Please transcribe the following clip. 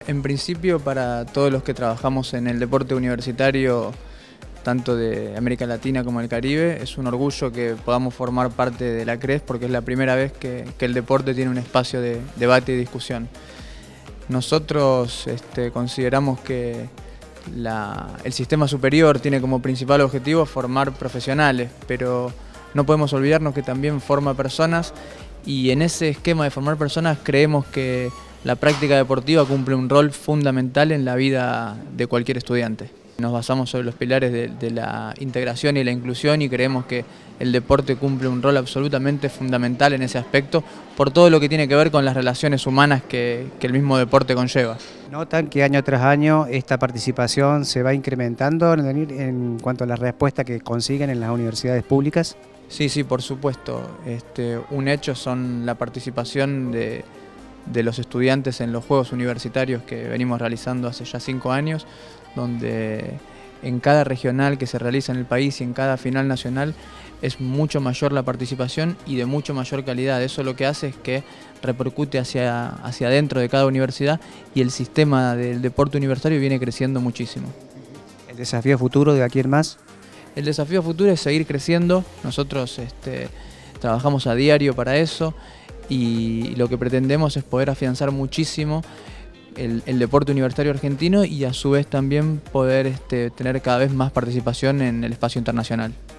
En principio, para todos los que trabajamos en el deporte universitario, tanto de América Latina como del Caribe, es un orgullo que podamos formar parte de la CRES porque es la primera vez que el deporte tiene un espacio de debate y discusión. Nosotros consideramos que el sistema superior tiene como principal objetivo formar profesionales, pero no podemos olvidarnos que también forma personas, y en ese esquema de formar personas creemos que la práctica deportiva cumple un rol fundamental en la vida de cualquier estudiante. Nos basamos sobre los pilares de la integración y la inclusión, y creemos que el deporte cumple un rol absolutamente fundamental en ese aspecto por todo lo que tiene que ver con las relaciones humanas que el mismo deporte conlleva. ¿Notan que año tras año esta participación se va incrementando en cuanto a la respuesta que consiguen en las universidades públicas? Sí, por supuesto. Un hecho son la participación de los estudiantes en los Juegos Universitarios que venimos realizando hace ya 5 años, donde en cada regional que se realiza en el país y en cada final nacional es mucho mayor la participación y de mucho mayor calidad. Eso lo que hace es que repercute hacia adentro de cada universidad, y el sistema del deporte universitario viene creciendo muchísimo. ¿El desafío futuro de aquí en más? El desafío futuro es seguir creciendo. Nosotros trabajamos a diario para eso, y lo que pretendemos es poder afianzar muchísimo el deporte universitario argentino, y a su vez también poder tener cada vez más participación en el espacio internacional.